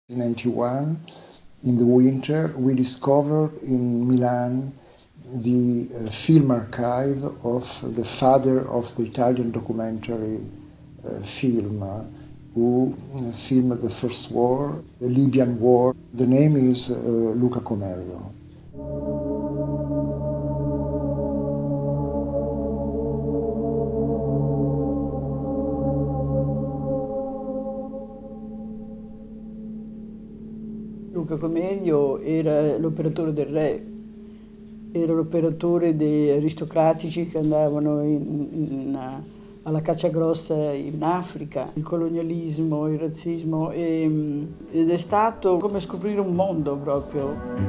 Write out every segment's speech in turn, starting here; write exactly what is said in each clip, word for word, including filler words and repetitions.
In eighty-one, in the winter, we discovered in Milan the uh, film archive of the father of the Italian documentary uh, film, uh, who uh, filmed the First War, the Libyan War. The name is uh, Luca Comerio. Luca Comerio era l'operatore del re, era l'operatore dei aristocratici che andavano in, in, alla caccia grossa in Africa, il colonialismo, il razzismo, e, ed è stato come scoprire un mondo proprio.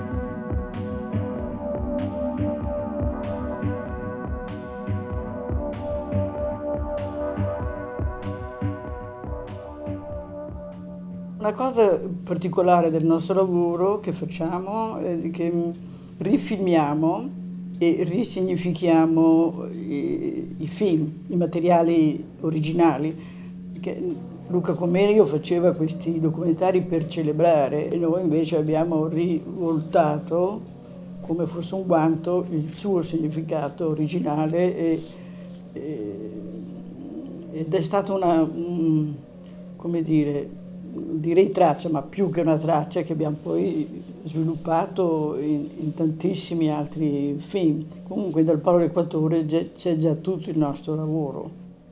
Una cosa particolare del nostro lavoro che facciamo è che rifilmiamo e risignifichiamo i, i film, i materiali originali. Perché Luca Comerio faceva questi documentari per celebrare e noi invece abbiamo rivoltato, come fosse un guanto, il suo significato originale e, e, ed è stata una, un, come dire, direi traccia, ma più che una traccia che abbiamo poi sviluppato in, in tantissimi altri film. Comunque dal Polo Equatore c'è già tutto il nostro lavoro.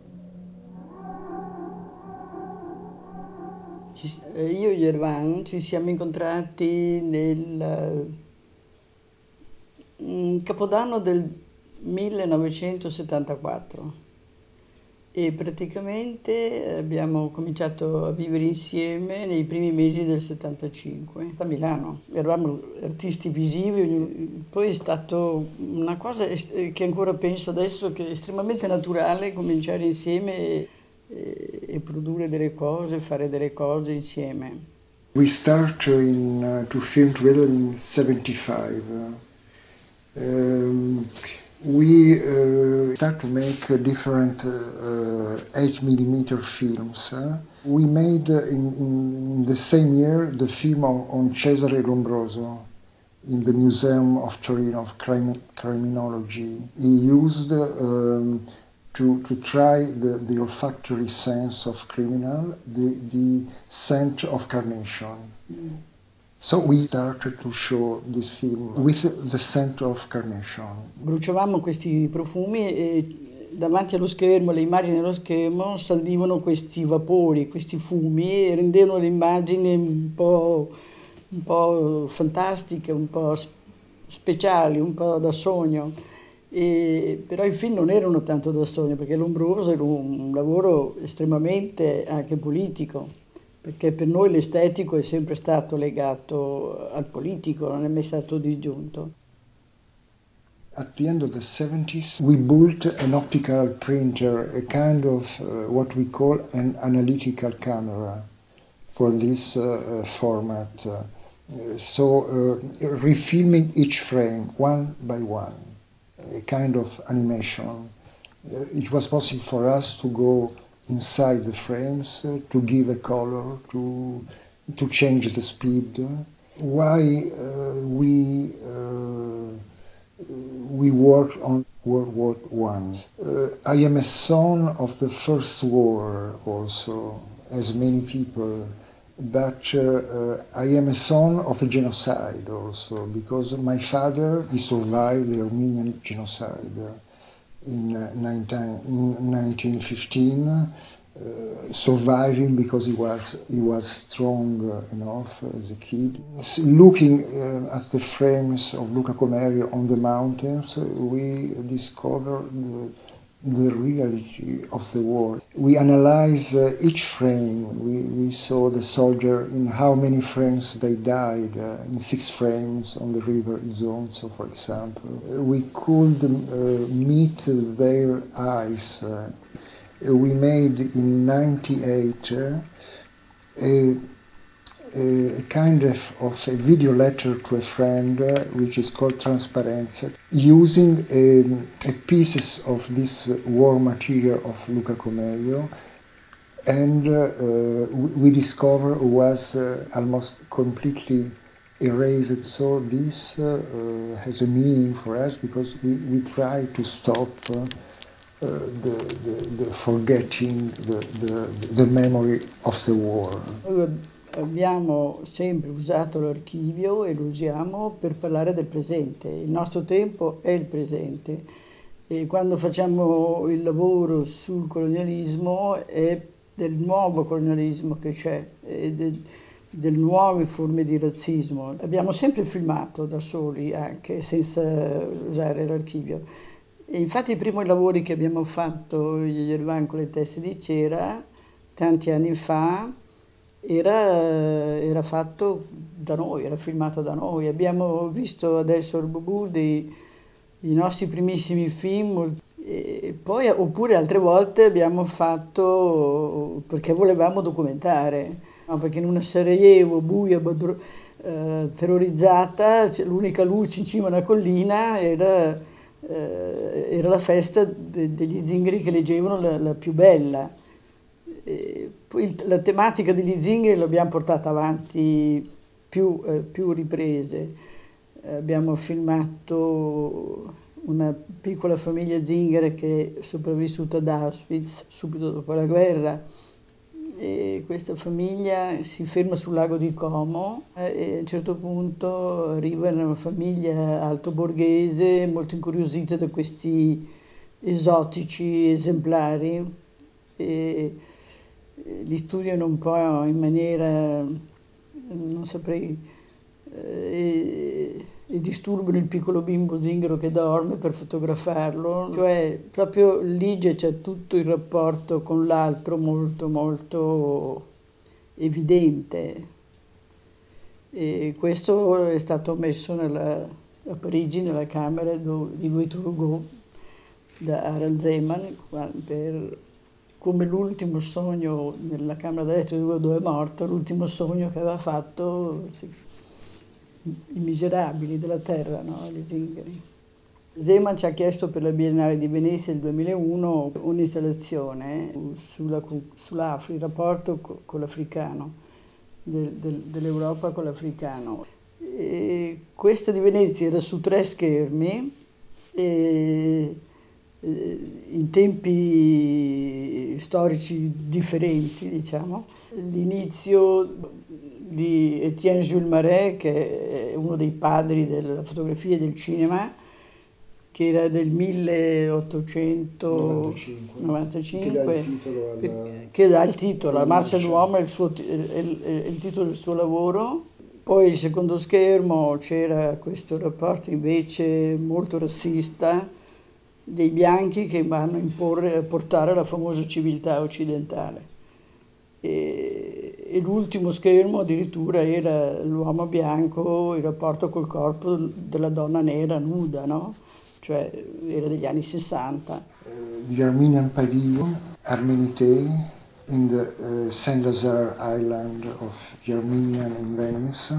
Ci, io e Yervan ci siamo incontrati nel Capodanno del millenovecentosettantaquattro. E praticamente abbiamo cominciato a vivere insieme nei primi mesi del settantacinque a Milano. Eravamo artisti visivi, poi è stato una cosa che ancora penso adesso che è estremamente naturale cominciare insieme e, e, e produrre delle cose, fare delle cose insieme. We started in, uh, to film together in seventy-five. Um, We uh, start to make uh, different uh, eight millimeter films. Uh. We made uh, in, in, in the same year the film on, on Cesare Lombroso in the Museum of Torino of Crimi Criminology. He used um, to, to try the, the olfactory sense of criminal, the, the scent of carnation. Mm. So we started to show this film with the scent of carnation. Bruciavamo questi profumi e davanti allo schermo, le immagini dello schermo, salivano questi vapori, questi fumi e rendevano le immagini un po', un po' fantastiche, un po' speciali, un po' da sogno. E, però i film non erano tanto da sogno perché Lombroso era un lavoro estremamente anche politico. Perché per noi l'estetico è sempre stato legato al politico, non è mai stato disgiunto. At the end of the seventies, we built an optical printer, a kind of uh, what we call an analytical camera for this uh, format. Uh, so uh, refilming each frame one by one, a kind of animation. Uh, it was possible for us to go inside the frames, uh, to give a color, to, to change the speed. Why uh, we, uh, we worked on World War One. Uh, I am a son of the First War also, as many people, but uh, uh, I am a son of a genocide also, because my father, he survived the Armenian genocide. In, uh, nineteen, in nineteen fifteen, uh, surviving because he was he was strong uh, enough as a kid. So looking uh, at the frames of Luca Comerio on the mountains, uh, we discovered the, the reality of the war. We analyzed uh, each frame. We, we saw the soldier in how many frames they died, uh, in six frames on the river Isonzo, for example. Uh, we could uh, meet their eyes. Uh, we made in ninety-eight uh, a, a kind of, of a video letter to a friend, uh, which is called Trasparenza, using a, a pieces of this war material of Luca Comerio And uh, uh, we discover it was uh, almost completely erased. So this uh, uh, has a meaning for us because we, we try to stop uh, uh, the, the, the forgetting, the, the, the memory of the war. Abbiamo sempre usato l'archivio e lo usiamo per parlare del presente. Il nostro tempo è il presente e quando facciamo il lavoro sul colonialismo è del nuovo colonialismo che c'è, de, delle nuove forme di razzismo. Abbiamo sempre filmato da soli, anche senza usare l'archivio. E infatti i primi lavori che abbiamo fatto, gli Yervan con le teste di cera, tanti anni fa, Era, era fatto da noi, era filmato da noi. Abbiamo visto adesso al Bubu dei, i nostri primissimi film, e poi oppure altre volte abbiamo fatto perché volevamo documentare, no? Perché in una Sarajevo buia, badro, eh, terrorizzata, l'unica luce in cima a una collina era, eh, era la festa de, degli zingari che leggevano la, la più bella. E poi la tematica degli zingari l'abbiamo portata avanti più, eh, più riprese. Eh, abbiamo filmato una piccola famiglia zingara che è sopravvissuta ad Auschwitz subito dopo la guerra e questa famiglia si ferma sul lago di Como eh, e a un certo punto arriva una famiglia altoborghese molto incuriosita da questi esotici esemplari e li studiano un po' in maniera, non saprei, e, e disturbano il piccolo bimbo zingaro che dorme per fotografarlo, cioè proprio lì c'è tutto il rapporto con l'altro molto molto evidente e questo è stato messo nella, a Parigi nella camera di Louis Turgot da Harald Zeman per come l'ultimo sogno nella camera da letto dove è morto, l'ultimo sogno che aveva fatto i miserabili della terra, no? Gli zingari. Zeman ci ha chiesto per la Biennale di Venezia del duemilauno un'installazione sulla, sull'Africa, il rapporto con l'africano, del, del, dell'Europa con l'africano. Questa di Venezia era su tre schermi e in tempi storici differenti, diciamo. L'inizio di Étienne Jules Marais, che è uno dei padri della fotografia e del cinema, che era del milleottocentonovantacinque, che dà il titolo alla Marcia dell'Uomo, è il, suo, è, il, è il titolo del suo lavoro. Poi il secondo schermo c'era questo rapporto invece molto razzista dei bianchi che vanno a imporre, a portare la famosa civiltà occidentale. E, e l'ultimo schermo addirittura era l'uomo bianco, il rapporto col corpo della donna nera nuda, no? Cioè era degli anni sessanta. Uh, the Armenian Pavilion, Armenité, in the uh, Saint-Lazare Island of the Armenian in Venice.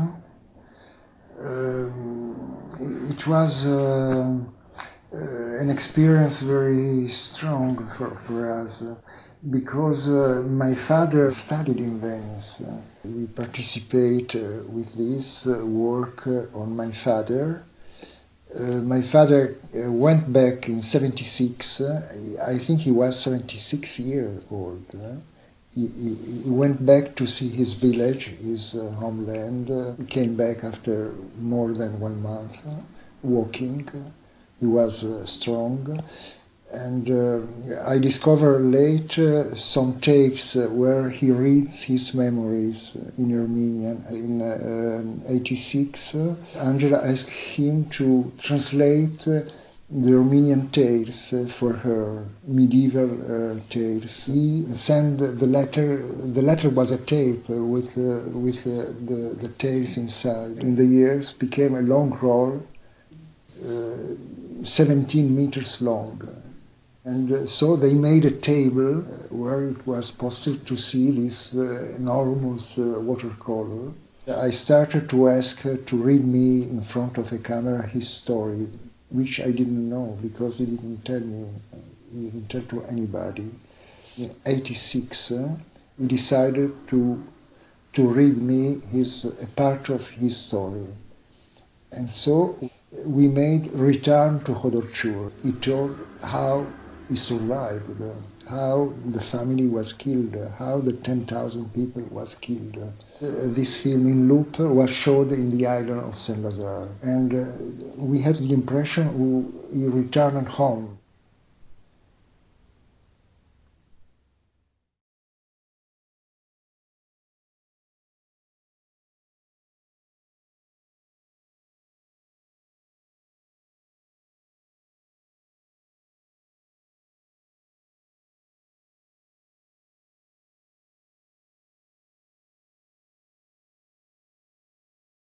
Um, it was uh, Uh, an experience very strong for, for us uh, because uh, my father studied in Venice. Uh, we participate uh, with this uh, work uh, on my father. Uh, my father uh, went back in seventy-six, uh, I think he was seventy-six years old. Uh, he, he, he went back to see his village, his uh, homeland. Uh, he came back after more than one month uh, walking. Uh, He was uh, strong, and uh, I discovered late uh, some tapes uh, where he reads his memories in Armenian. In uh, eighty-six, uh, Angela asked him to translate uh, the Armenian tales uh, for her, medieval uh, tales. He sent the letter. The letter was a tape uh, with uh, with uh, the the tales inside. In the years, became a long roll. Uh, seventeen meters long, and uh, so they made a table uh, where it was possible to see this uh, enormous uh, watercolor. I started to ask her to read me in front of a camera his story, which I didn't know because he didn't tell me, he didn't tell to anybody. In eighty-six, uh, he decided to, to read me his, a part of his story. And so we made Return to Khodorchur. He told how he survived, how the family was killed, how the ten thousand people was killed. Uh, this film in loop was showed in the island of Saint-Lazare. And uh, we had the impression he returned home.